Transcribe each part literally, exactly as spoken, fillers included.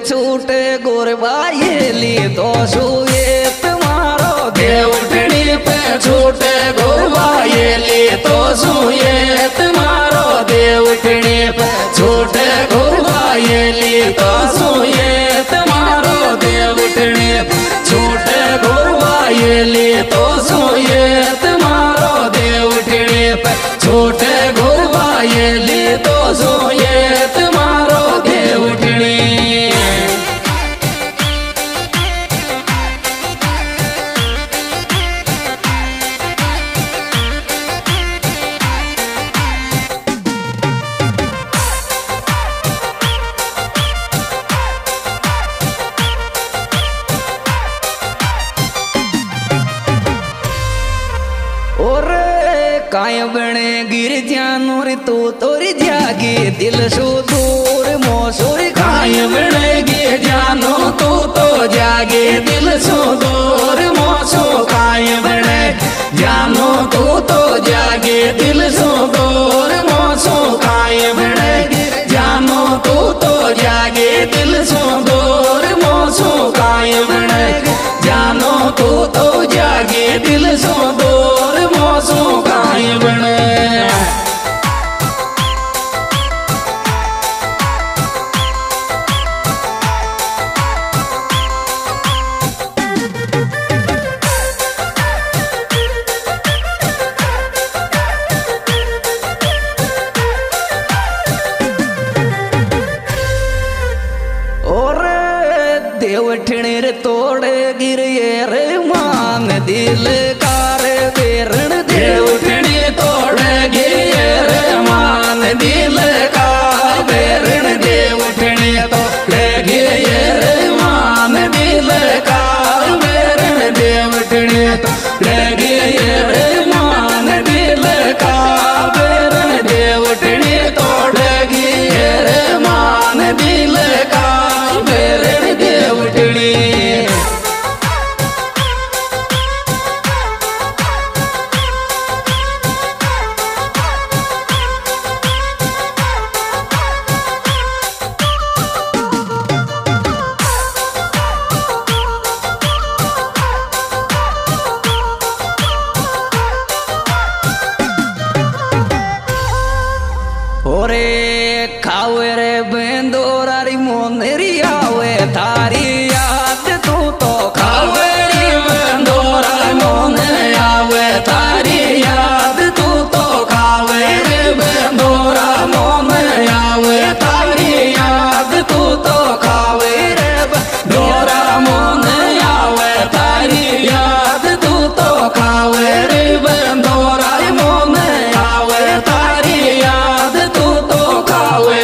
छूटे गोरबा ये ली तो सुए तुम्हारो देवटनी पे छूटे गोरबा ये ली तो सुए तुम्हारो देवटनी पे छूटे गोरबा ये ली तो सुए तुम्हारो देवटनी पे छूटे गोरबा ये ली तो सुए तुम्हारो देवटनी पे छूटे गोरबा ये ली तो सुए तुम्हारो देवटनी। काय बने गिर जानो रे तो तोरी जागे दिल सो दूर मोसोर काय बने गिर जानो तो तो जागे दिल सो दूर मोसो काय बने जानो तो तो जागे दिल सो दूर मोसो काय बने जानो तो तो जागे दिल सो दूर मोसो काय बने जानो तो तो जागे दिल सो दूर मोसो काय बने। देवठने रे तोड़े गिरे रे मान दिल कार बेरण देवठने तोड़े गिरे रे मान दिल का बेरण देवठने तोड़े गिरे रे मान दिल का बेरण देवठने तोड़े गिरे रे मान दिल का बेरण देवठने तोड़े गिरे रे मान दिल का बेरण देवटनी। ओरे खावे रे बेंदोरा री मोनेरी आवे थारी याद तू तो खावे रे बेंदोरा मोने आवे थारी याद तू तो खावे रे बेंदोरा मोने आवे थारी याद तू तो खावे रे बेंदोरा मोने आवे थारी याद तू तो खावे रे बेंदोरा मोने आवे थारी याद तू तो खावे।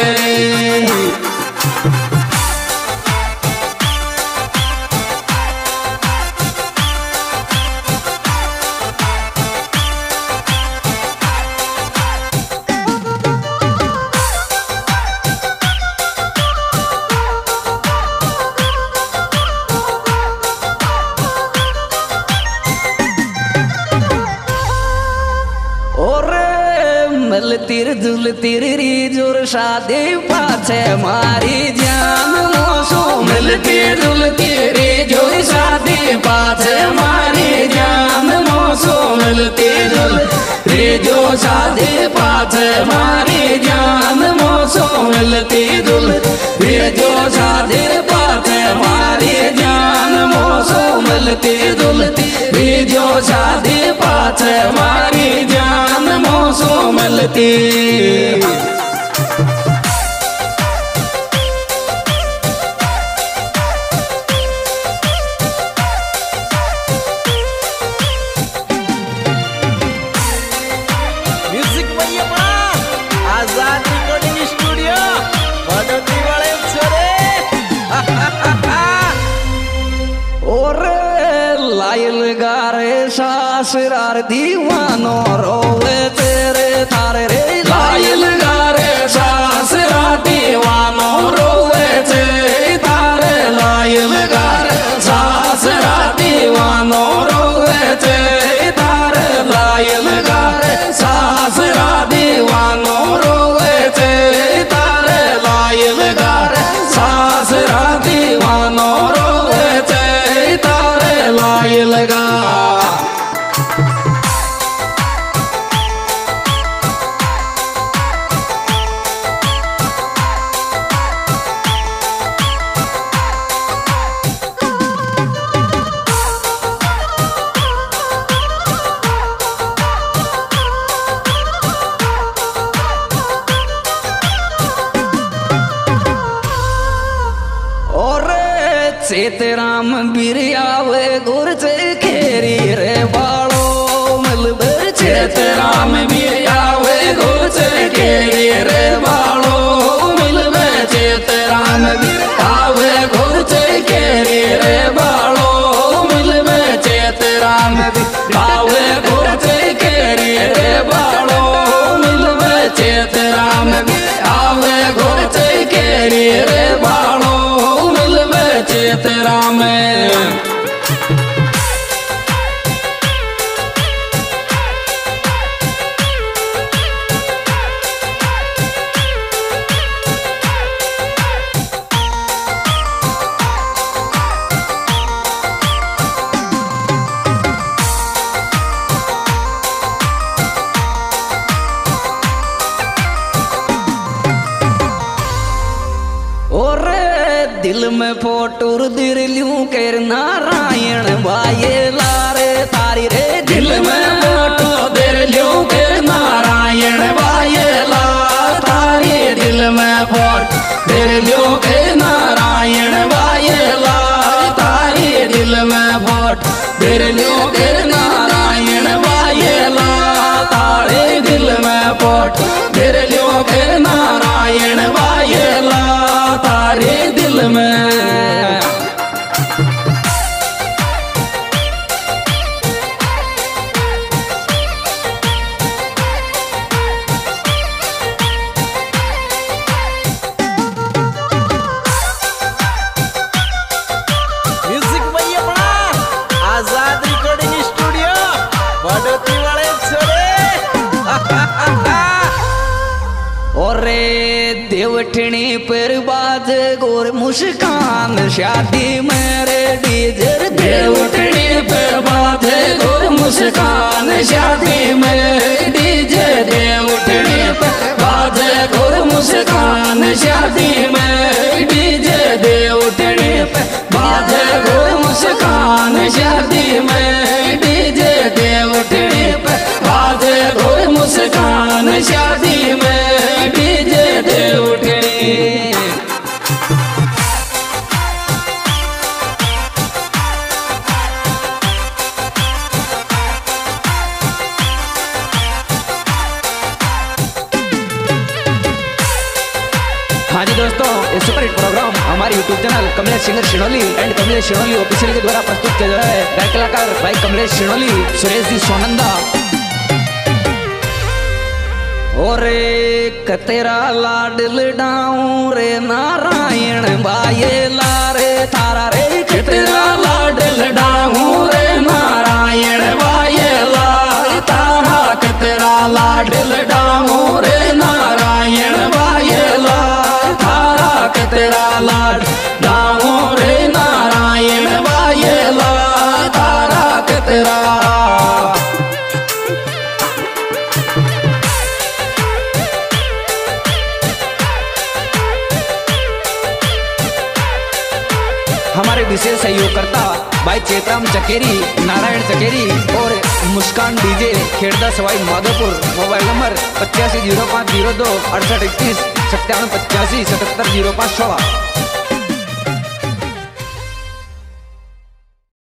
मिलतीर जुलतीर री जोर शादी पाछे मारी जान मोसो मिलतीर जुलतीर री जोर शादी पाछे मारी जान मोसो मिलतीर जुलतीर री जो शादी पाछे मारी जान मोसो मिलतीर जुलतीर री जो शादी पाछे मारी जान मोसो मिलतीर जुलतीर री जो शादी पाछे मारी जान मोसो मिलती। म्यूजिक भैया आजाद रिकॉर्डिंग स्टूडियो बड़ोदी वाले छोरे। और लाइल गारे सासरार दीवानो रोवे तेरे थारे रे लाइल गारे सासरा दीवानो रोवे तेरे थारे लाइल गारे सासरा दीवानो रोवे तेरे थारे लाइल गारे सासरा दीवानो रोवे तेरे थारे लाइल गारे सासरा खेरी रे बालो मिलबे चेत राम भी आवे घोच खेरी रे बालो मिलबे चेत राम भी आवे घोच खेरी रे बालो मिलबे चेत राम भी आवे घोच खेरी रे बालो मिलबे चेत राम भी आवे घोच खेरी रे बालो मिलबे चेत राम। दिल में फोटोर दिरलियों कर नारायण बाये लारे तारी रे दिल में फोटो दिरलियों कर नारायण बाये ला तारी दिल में फोटो दिरलियों के नारायण बाये ला तारी दिल में फोटो दिरलियों के नारायण बाये ला तारे दिल में फोटो दिरलियों के नारायण बाये ला तारे दिल में। म्यूजिक भाई अपना आजाद रिकॉर्डिंग स्टूडियो बड़ोती वाले छोरे। और देवठनी पर बाज गोर मुस्कान शादी मेरे डीजर देवठनी पर बाज गोर मुस्कान शादी मेरे डीजे देवठनी पर बाज गोर मुस्कान शादी में डीजे देवठनी पर बाज गोर मुस्कान शादी में डीजे देवठनी पर बाज गोर मुस्कान शादी में डीजे देवठनी। हाँ जी दोस्तों, ये सुपर हिट प्रोग्राम हमारे YouTube channel Kamlesh singer Shinoli and Kamlesh Shinoli official के द्वारा प्रस्तुत किया जा रहा है। गायक कलाकार भाई कमलेश शिनोली, सुरेश जी सोनंदा। और कतेरा लाडल डाऊं रे नारायण बाये लारे तारा रे कतेरा लाडल डाऊं रे नारायण बाये ला तारा कतेरा लाडल डाऊं रे नारायण बाये ला तारा कतेरा लाड डाऊं रे नारायण बाये ला तारा कतेरा। हमारे विशेष सहयोगकर्ता भाई चेतराम चकेरी, नारायण चकेरी और Muskan DJ Khedda Sawai Madhopur. Mobile number पचासी जीरो पाँच जीरो दो अड़सठ इक्कीस सत्तावन पचासी सतहत्तर जीरो पाँच सोलह।